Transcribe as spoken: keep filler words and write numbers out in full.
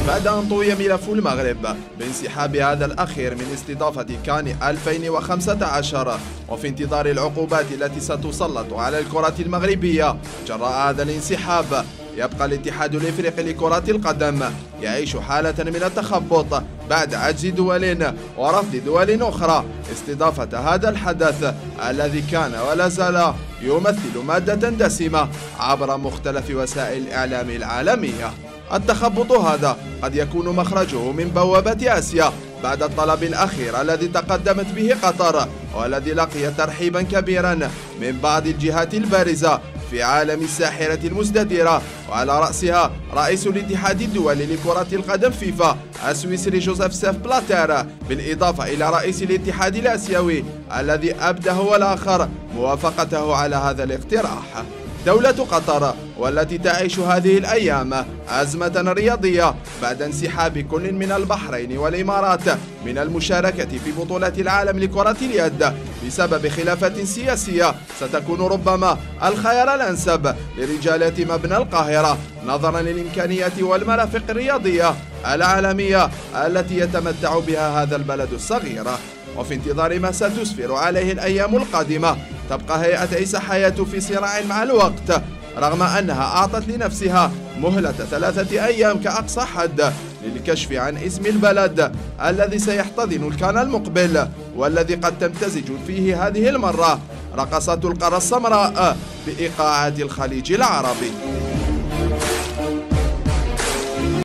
بعد أن طوي ملف المغرب بانسحاب هذا الأخير من استضافة كان ألفين وخمسة عشر، وفي انتظار العقوبات التي ستسلط على الكرة المغربية جراء هذا الانسحاب، يبقى الاتحاد الإفريقي لكرة القدم يعيش حالة من التخبط بعد عجز دول ورفض دول أخرى استضافة هذا الحدث الذي كان ولا زال يمثل مادة دسمة عبر مختلف وسائل الإعلام العالمية. التخبط هذا قد يكون مخرجه من بوابة آسيا بعد الطلب الأخير الذي تقدمت به قطر، والذي لقي ترحيبا كبيرا من بعض الجهات البارزة في عالم الساحرة المزددرة، وعلى رأسها رئيس الاتحاد الدولي لكرة القدم فيفا السويسري جوزيف سيف بلاتر، بالإضافة إلى رئيس الاتحاد الآسيوي الذي أبدى هو الآخر موافقته على هذا الاقتراح. دولة قطر والتي تعيش هذه الأيام أزمة رياضية بعد انسحاب كل من البحرين والإمارات من المشاركة في بطولة العالم لكرة اليد بسبب خلافات سياسية، ستكون ربما الخيار الأنسب لرجالة مبنى القاهرة نظرا للإمكانيات والمرافق الرياضية العالمية التي يتمتع بها هذا البلد الصغير. وفي انتظار ما ستسفر عليه الأيام القادمة، تبقى هيئة عيسى حياة في صراع مع الوقت، رغم أنها أعطت لنفسها مهلة ثلاثة أيام كأقصى حد للكشف عن اسم البلد الذي سيحتضن الكان المقبل، والذي قد تمتزج فيه هذه المرة رقصة القارة السمراء بإيقاعات الخليج العربي.